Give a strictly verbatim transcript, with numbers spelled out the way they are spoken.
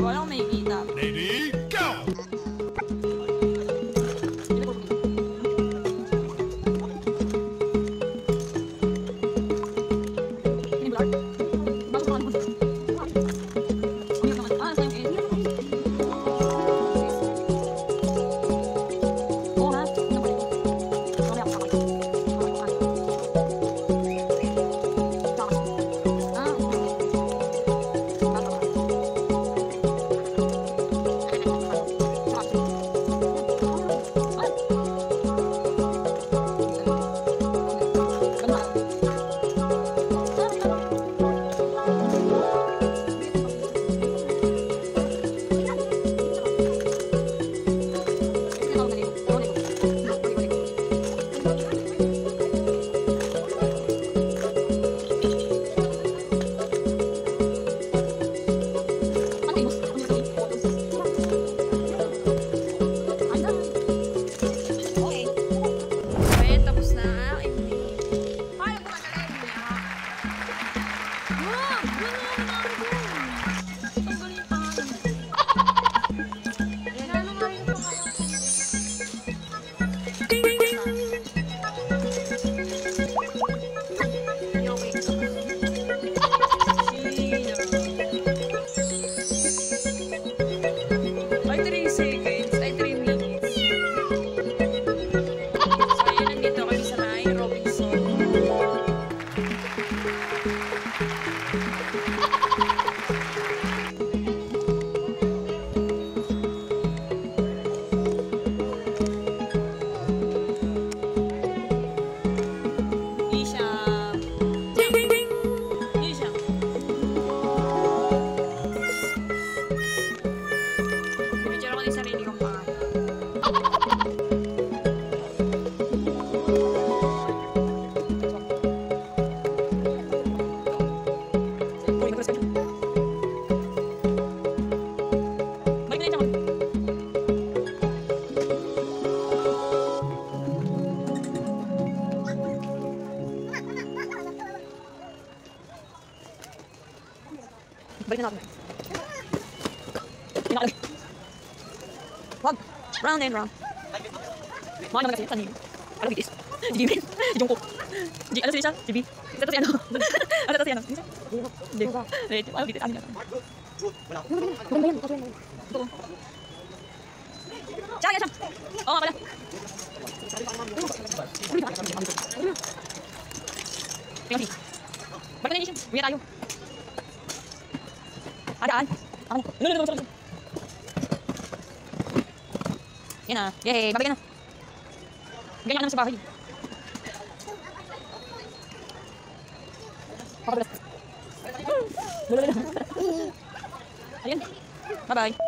Wala akong makikita. Ready, go! Balik na natin. Pinakalagay. Wag. Round and round. Mga naman kasi yan. Saan yun? Alam, B T S. Si Jimin. Si Jungkook. G, ano si Lisa? Si B. Ito to si ano. Ano to si ano? Hindi. Hindi. Alam, B T S. Amin na. Maganda yan. Ito. Siya, yan siya. Oo nga pala. Tingnan si. Balik na yun siya. Uwi tayo. Adaan. Ano? Ano na naman. Yan na. Yay. Babalik na. Ganyan naman sa bahay. Papadulas. Ayun. Bye-bye.